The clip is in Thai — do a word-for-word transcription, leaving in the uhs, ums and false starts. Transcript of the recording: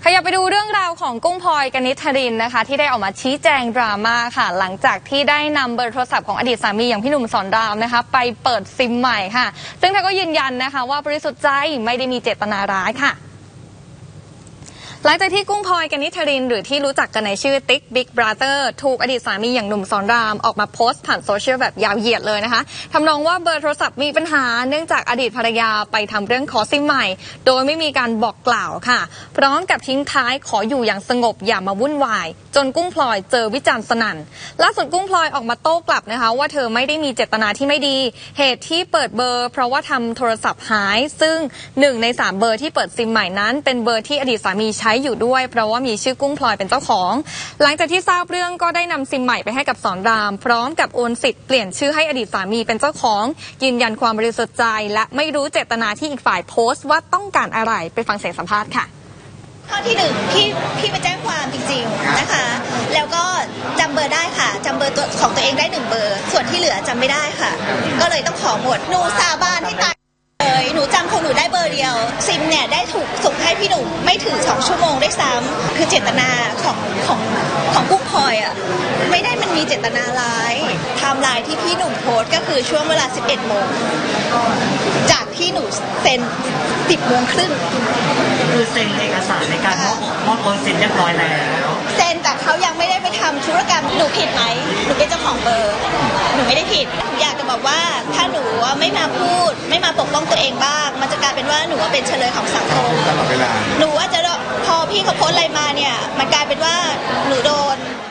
ขยับไปดูเรื่องราวของกุ้งพลอยกนิษฐรินนะคะที่ได้ออกมาชี้แจงดราม่าค่ะหลังจากที่ได้นำเบอร์โทรศัพท์ของอดีตสามีอย่างพี่หนุ่มสอนรามนะคะไปเปิดซิมใหม่ค่ะซึ่งเธอก็ยืนยันนะคะว่าบริสุทธิ์ใจไม่ได้มีเจตนาร้ายค่ะหลังจากที่กุ้งพลอยกนิษฐรินหรือที่รู้จักกันในชื่อติ๊กบิ๊กบราเตอร์ถูกอดีตสามีอย่างหนุ่มสอนรามออกมาโพสต์ผ่านโซเชียลแบบยาวเหยียดเลยนะคะทำนองว่าเบอร์โทรศัพท์มีปัญหาเนื่องจากอดีตภรรยาไปทำเรื่องขอซิมใหม่โดยไม่มีการบอกกล่าวค่ะพร้อมกับทิ้งท้ายขออยู่อย่างสงบอย่ามาวุ่นวายจนกุ้งพลอยเจอวิจารณ์สนั่นล่าสุดกุ้งพลอยออกมาโต้กลับนะคะว่าเธอไม่ได้มีเจตนาที่ไม่ดีเหตุที่เปิดเบอร์เพราะว่าทำโทรศัพท์หายซึ่งหนึ่งในสามเบอร์ที่เปิดซิมใหม่นั้นเป็นเบอร์ที่อดีตสามีใช้อยู่ด้วยเพราะว่ามีชื่อกุ้งพลอยเป็นเจ้าของหลังจากที่ทราบเรื่องก็ได้นำซิมใหม่ไปให้กับสอนรามพร้อมกับโอนสิทธิ์เปลี่ยนชื่อให้อดีตสามีเป็นเจ้าของยืนยันความบริสุทธิ์ใจและไม่รู้เจตนาที่อีกฝ่ายโพสต์ว่าต้องการอะไรไปฟังเสียงสัมภาษณ์ค่ะข้อที่หนึ่งพี่พี่ไปแจ้งความจริงๆนะคะแล้วก็จำเบอร์ได้ค่ะจำเบอร์ตัวของตัวเองได้หนึ่งเบอร์ส่วนที่เหลือจำไม่ได้ค่ะก็เลยต้องขอหมดหนูสาบานให้ตายเลยหนูจำของหนูได้เบอร์เดียวซิมเนี่ยได้ถูกส่งให้พี่หนุ่มไม่ถึงสองชั่วโมงได้ซ้ำคือเจตนาของของของกุ้งพลอยอ่ะไม่ได้มันมีเจตนาร้ายไทม์ไลน์ที่พี่หนุ่มโพสต์ก็คือช่วงเวลาสิบเอ็ดโมงจากที่หนูเซ็นสิบโมงครึ่งคือเซ็นเอกสารในการมอบมอบโอนสิทธิ์เรียบร้อยแล้วเซ็นแต่เขายังไม่ได้ไปทำธุรกรรมหนูผิดไหมหนูเป็นเจ้าของเบอร์หนูไม่ได้ผิดอยากจะบอกว่าถ้าหนูไม่มาพูดไม่มาปกป้องตัวเองบ้างมันจะกลายเป็นว่าหนูเป็นเฉลยของสังคมหนูว่าจะพอพี่เขาโพสอะไรมาเนี่ยมันกลายเป็นว่าหนูโดน